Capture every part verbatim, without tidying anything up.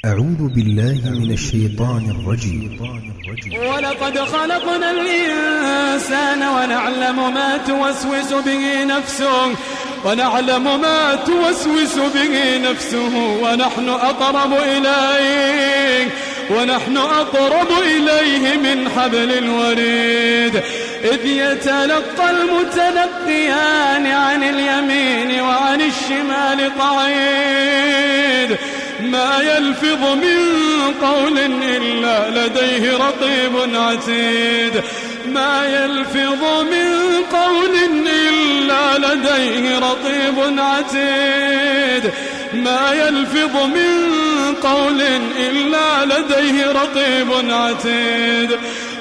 أعوذ بالله من الشيطان الرجيم. ولقد خلقنا الإنسان ونعلم ما توسوس به نفسه ونعلم ما توسوس به نفسه ونحن أقرب إليه ونحن أقرب إليه من حبل الوريد إذ يتلقى المتلقيان عن اليمين وعن الشمال قعيد ما يلفظ من قول إلا لديه رقيب عتيد ما يلفظ من قول إلا لديه رقيب عتيد ما يلفظ من قول إلا لديه رقيب عتيد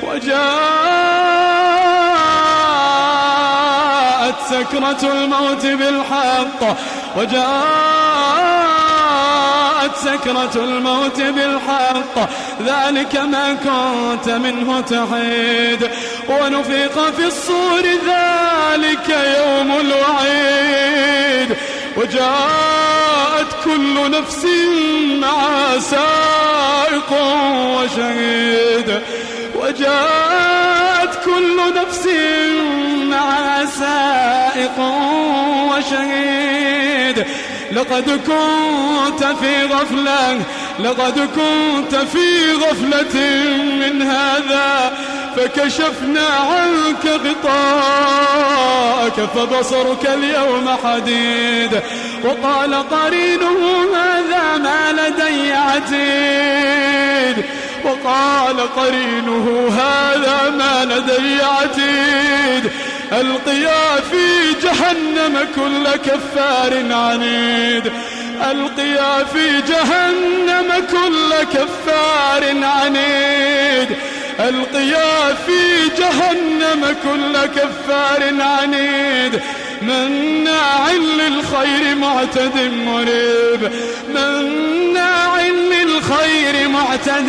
وجاءت سكرة الموت بالحق وجاءت سكرة الموت بالحق ذلك ما كنت منه تحيد ونفخ في الصور ذلك يوم الوعيد وجاءت كل نفس معها سائق وشهيد وجاءت كل نفس معها سائق وشهيد لقد كنت في غفلة لقد كنت في غفلة من هذا فكشفنا عنك غطاءك فبصرك اليوم حديد وقال قرينه هذا ما لدي عتيد وقال قرينه هذا ما لدي عتيد ألقيا في جهنم كل كفار عنيد ألقيا في جهنم كل كفار عنيد ألقيا في جهنم كل كفار عنيد مناع للخير معتد مريب مناع للخير معتد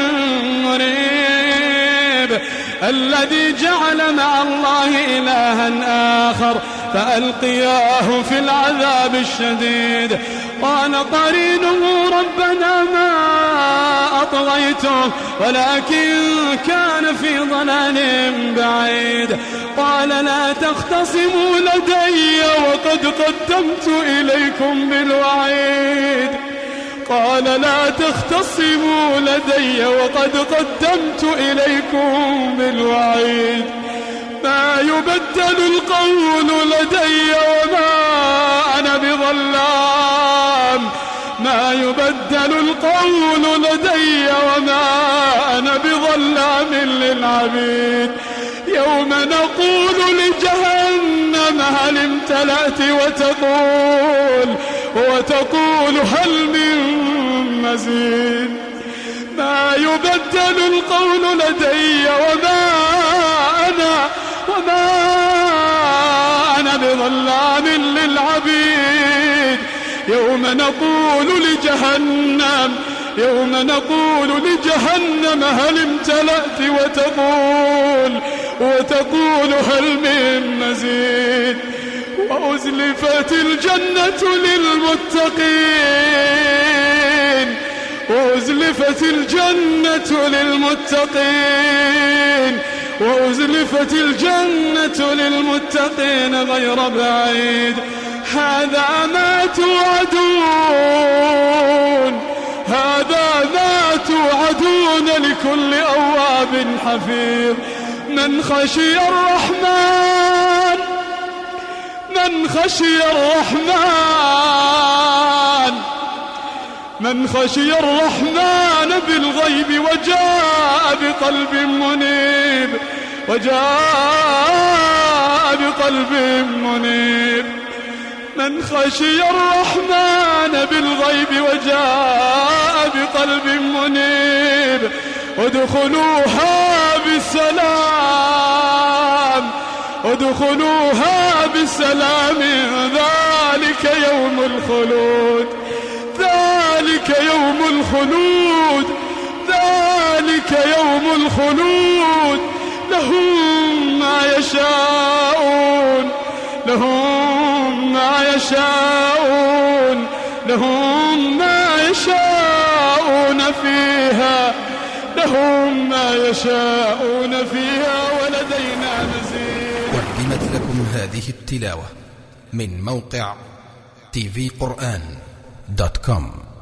مريب الذي جعل مع الله إلها آخر فألقياه في العذاب الشديد قال قرينه ربنا ما أطغيته ولكن كان في ضلال بعيد قال لا تختصموا لدي وقد قدمت إليكم بالوعيد قال لا تختصموا لدي وقد قدمت إليكم بالوعيد ما يبدل القول لدي وما أنا بظلام ما يبدل القول لدي وما أنا بظلام للعبيد يوم نقول لجهنم هل امتلأت وتقول وتقول هل من مزيد ما يبدل القول لدي وما أنا وما أنا بظلام للعبيد يوم نقول لجهنم يوم نقول لجهنم هل امتلأت وتقول وتقول هل من مزيد وأزلفت الجنة للمتقين وأزلفت الجنة للمتقين وأزلفت الجنة للمتقين غير بعيد هذا ما توعدون هذا ما توعدون لكل أواب حفيظ من خشي الرحمن من خشي الرحمن من خشي الرحمن بالغيب وجاء بقلب منيب وجاء بقلب منيب من خشي الرحمن بالغيب وجاء بقلب منيب ادخلوها بسلام ادخلوها بسلام ذلك يوم الخلود ذلك يوم الخلود ذلك يوم الخلود لهم ما يشاءون لهم ما يشاءون لهم ما يشاءون يشاءون فيها لهم ما يشاءون فيها ولدينا مزيد. قدمت لكم هذه التلاوة من موقع تي في قرآن دوت كوم.